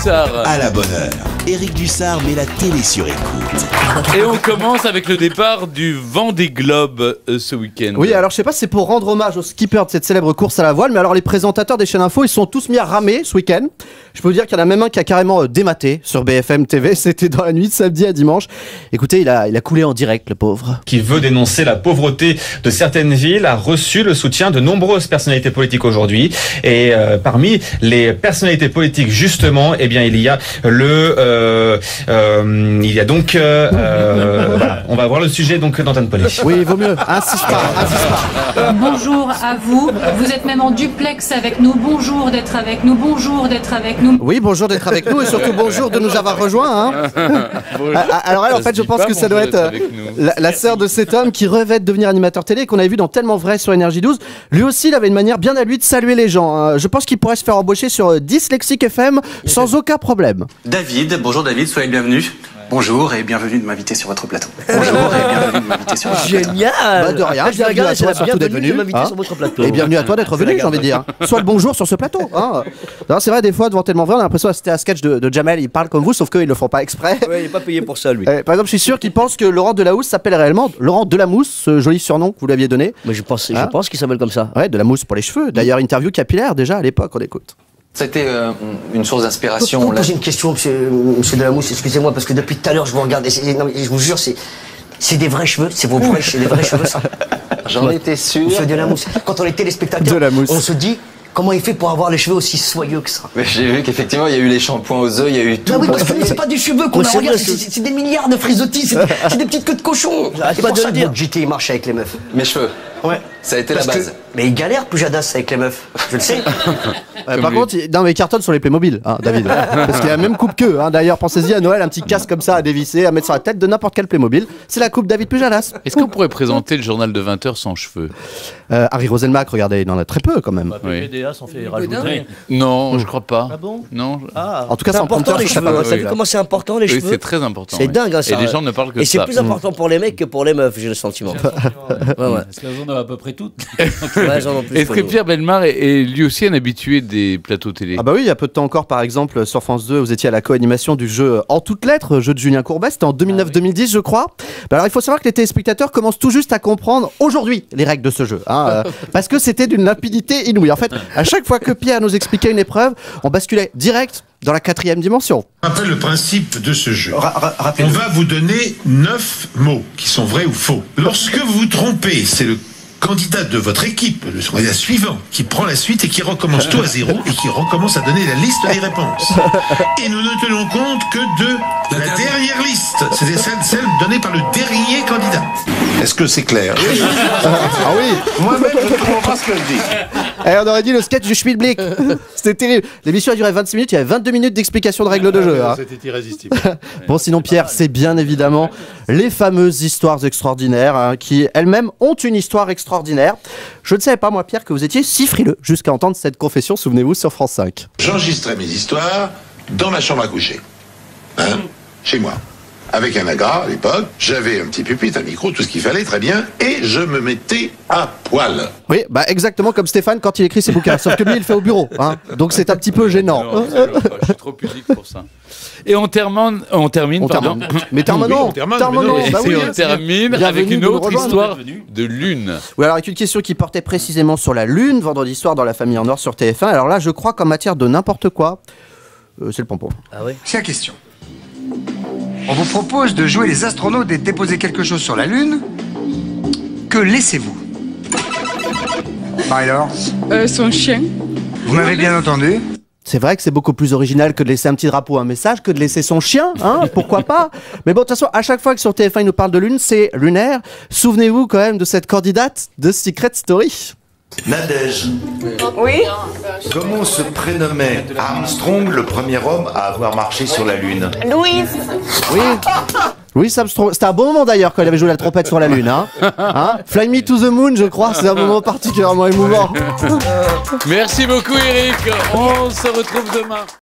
Dussard. À la bonne heure, Éric Dussard met la télé sur écoute. Et on commence avec le départ du Vendée Globe ce week-end. Oui, alors je sais pas si c'est pour rendre hommage au skipper de cette célèbre course à la voile, mais alors les présentateurs des chaînes info, ils sont tous mis à ramer ce week-end. Je peux vous dire qu'il y en a même un qui a carrément dématé sur BFM TV, c'était dans la nuit de samedi à dimanche. Écoutez, il a coulé en direct, le pauvre. Qui veut dénoncer la pauvreté de certaines villes, a reçu le soutien de nombreuses personnalités politiques aujourd'hui. Et parmi les personnalités politiques, justement, eh bien, il y a voilà, on va voir le sujet donc d'Antoine Pauly. Oui, il vaut mieux. Insiste pas. Bonjour à vous. Vous êtes même en duplex avec nous. Bonjour d'être avec nous. Bonjour d'être avec nous. Oui, bonjour d'être avec nous et surtout bonjour de nous avoir rejoints. Hein. Alors elle, en fait, je pense que ça doit être la sœur de cet homme qui rêvait de devenir animateur télé, qu'on avait vu dans Tellement Vrai sur Énergie 12. Lui aussi, il avait une manière bien à lui de saluer les gens. Hein. Je pense qu'il pourrait se faire embaucher sur Dyslexique FM sans aucun problème. David, bonjour David, soyez le bienvenu. Bonjour et bienvenue de m'inviter sur votre plateau. Bonjour et bienvenue de m'inviter sur votre plateau. Génial. Bah de rien, bienvenue à toi surtout d'être venu. Sur votre plateau. Et bienvenue à toi d'être venu, j'ai envie de dire. Soit le bonjour sur ce plateau. Hein. C'est vrai, des fois, devant Tellement Vrai, on a l'impression que c'était un sketch de Jamel, il parle comme vous, sauf qu'ils le font pas exprès. Ouais, il n'est pas payé pour ça, lui. Par exemple, je suis sûr qu'il pense que Laurent Delahousse s'appelle réellement Laurent Delamousse, ce joli surnom que vous lui aviez donné. Mais je pense qu'il s'appelle comme ça. Ouais, Delamousse pour les cheveux. D'ailleurs, interview capillaire déjà à l'époque, on écoute. C'était une source d'inspiration. Je peux vous poser une question, monsieur Delamousse, excusez-moi, parce que depuis tout à l'heure, je vous regarde. Non, mais je vous jure, c'est des vrais cheveux, c'est des vrais cheveux, ça. J'en étais sûr. Monsieur Delamousse, quand on est téléspectateur, on se dit comment il fait pour avoir les cheveux aussi soyeux que ça. Mais j'ai vu qu'effectivement, il y a eu les shampoings aux œufs, il y a eu tout. Non, oui, parce que c'est pas des cheveux qu'on a, regarde, c'est des milliards de frisottis, c'est des petites queues de cochon. C'est pour ça que votre JT, il marche avec les meufs. Mes cheveux. Ouais. Ça a été la base. Mais il galère, Pujadas, avec les meufs. Je le sais. Par contre, non, mais il cartonne sur les Playmobil, hein, David. Parce qu'il a la même coupe qu'eux. Hein. D'ailleurs, pensez-y à Noël, un petit casque comme ça à dévisser, à mettre sur la tête de n'importe quel Playmobil. C'est la coupe David Pujadas. Est-ce qu'on pourrait présenter le journal de 20h sans cheveux? Harry Roselmack, regardez, il en a très peu quand même. PPDA s'en fait rajouter. Non, je crois pas. Ah bon? Non. En tout cas, c'est important les cheveux. Vous savez comment c'est important les cheveux? Oui, c'est très important. C'est dingue, hein, ça. Et les gens ne parlent que de ça. Et c'est ça. plus important pour les mecs que pour les meufs, j'ai le sentiment. Parce qu'elles en ont à peu près toutes. Est-ce que Pierre Bellemare est lui aussi un habitué des plateaux télé? Ah bah oui, il y a peu de temps encore, par exemple, sur France 2, vous étiez à la co-animation du jeu En toutes lettres, jeu de Julien Courbet, c'était en 2009-2010 je crois. Bah alors il faut savoir que les téléspectateurs commencent tout juste à comprendre aujourd'hui les règles de ce jeu, hein, parce que c'était d'une limpidité inouïe. En fait, à chaque fois que Pierre nous expliquait une épreuve, on basculait direct dans la 4e dimension. Rappelle le principe de ce jeu. On va vous donner 9 mots qui sont vrais ou faux. Lorsque vous vous trompez, c'est le candidat de votre équipe, le candidat suivant, qui prend la suite et qui recommence tout à zéro et qui recommence à donner la liste des réponses. Et nous ne tenons compte que de la dernière liste, c'est-à-dire celle donnée par le dernier candidat. Est-ce que c'est clair? Ah oui. Moi-même, je ne comprends pas ce que je dis. Et on aurait dit le sketch du Schmilblick. C'était terrible. L'émission a duré 26 minutes, il y avait 22 minutes d'explication de règles de jeu. Hein. C'était irrésistible. Bon, sinon Pierre, c'est bien évidemment les fameuses histoires extraordinaires, hein, qui elles-mêmes ont une histoire extraordinaire. Je ne savais pas, moi, Pierre, que vous étiez si frileux jusqu'à entendre cette confession, souvenez-vous, sur France 5. J'enregistrais mes histoires dans ma chambre à coucher. Hein, chez moi. Avec un agra à l'époque, j'avais un petit pupitre, un micro, tout ce qu'il fallait, très bien, et je me mettais à poil. Oui, bah exactement comme Stéphane quand il écrit ses bouquins, sauf que lui il le fait au bureau, hein, donc c'est un petit peu gênant. Non, je suis trop pudique pour ça. Et on termine. Mais terminons. Bah oui, on termine avec une autre histoire de lune. Oui, alors avec une question qui portait précisément sur la lune, vendredi soir dans La Famille en Or sur TF1. Alors là, je crois qu'en matière de n'importe quoi, c'est le pompon. Ah oui. C'est la question. On vous propose de jouer les astronautes et de déposer quelque chose sur la Lune. Que laissez-vous? Bah alors? Son chien. Vous m'avez bien entendu? C'est vrai que c'est beaucoup plus original que de laisser un petit drapeau, un message, que de laisser son chien, hein, pourquoi pas. Mais bon, de toute façon, à chaque fois que sur TF1 il nous parle de lune, c'est lunaire. Souvenez-vous quand même de cette candidate de Secret Story. Nadège. Oui. Comment se prénommait Armstrong, le premier homme à avoir marché sur la Lune? Louise. Oui. Louis Armstrong. C'était un bon moment d'ailleurs quand il avait joué la trompette sur la Lune. Hein, Fly Me to the Moon, je crois, c'est un moment particulièrement émouvant. Merci beaucoup Eric, on se retrouve demain.